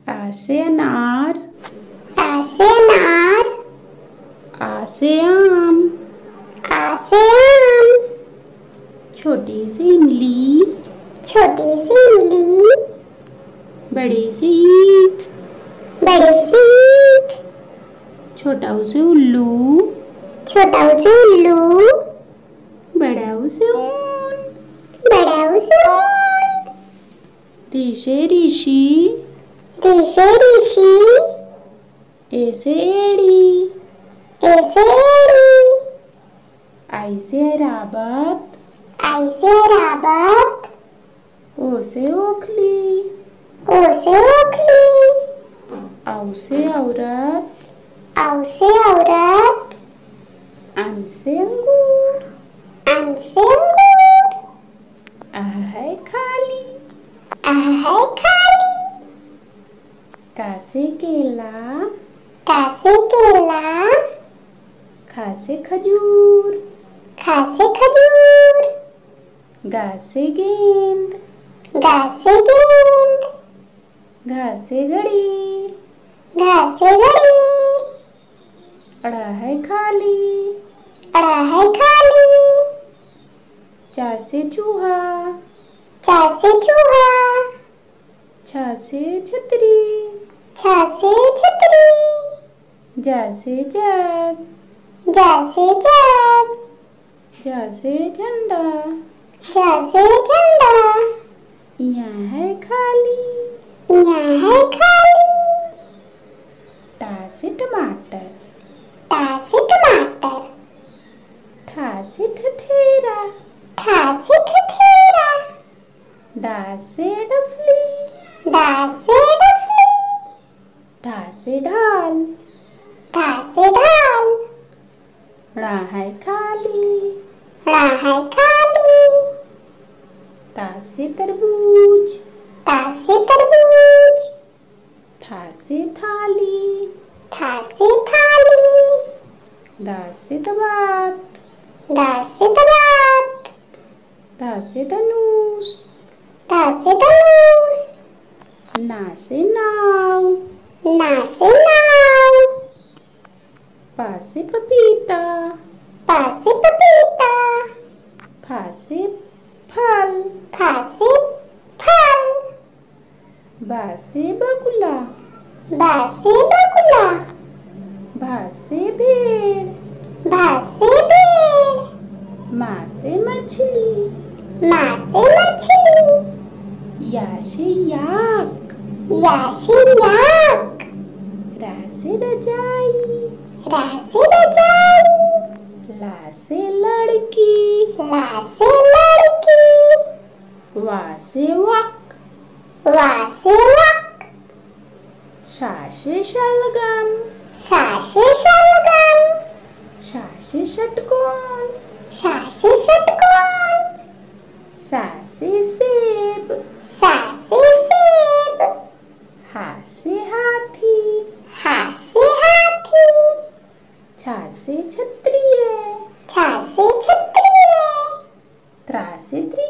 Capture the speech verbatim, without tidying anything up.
आ से अनार, आ से अनार, आ से आम, आ से आम, छोटी सी इमली, छोटी सी इमली, बड़ी सी ईख, बड़ी सी ईख, छोटा उसे उल्लू, छोटा उसे उल्लू, बड़ा उसे ऊन, बड़ा उसे ऊन, री से ऋषि, री से ऋषि, ए से एड़ी, ए से एड़ी, आई से ऐरावत, आई से ऐरावत, ओ से ओखली, ओ से ओखली, औ से औरत, औ से औरत, अन से अंगूर, अन से अंगूर, आ है खाली, आ है खाली, का से केला, का से केला, खा से खजूर, खा से खजूर, गा से गेंद, गा से गेंद, घा से घड़ी, घा से घड़ी, अड़ा है खाली, अड़ा है खाली, चा से चूहा, चा से चूहा, छा से छतरी, छा से छतरी, जा से जग, जा से जग, जा से झंडा, जा से झंडा, यहाँ है खाली, यहाँ है खाली, टा से टमाटर, टा से टमाटर, ठा से ठठेरा, ठा से ठठेरा, डा से डफली, डा से डफली, ढा से ढाल, ढा से ढाल, ड़ा है खाली, ड़ा है खाली, ता से तरबूज, ता से तरबूज, था से थाली, था से थाली, दा से दबात, दा से दबात, धा से धनुष, धा से धनुष, ना से नाव, ना से नाव, पा से पपीता, पा से पपीता, फा से फल, फा से फल, बा से बगुला, बा से बगुला, भा से भेड़, भा से भेड़, मा से मछली, मा से मछली, या से याक, या से याक, रा से रजाई, रा से रजाई, ला से लड़की, ला से लड़की, वा से वक, वा से वक, शा से शलगम, शा से शलगम, शा से षटकोण, शा से षटकोण, सा से सेब, सा से सेब, हा से हाथी, हा से हाथी, छा से क्षत्रिय, छा से क्षत्रिय, त्रा से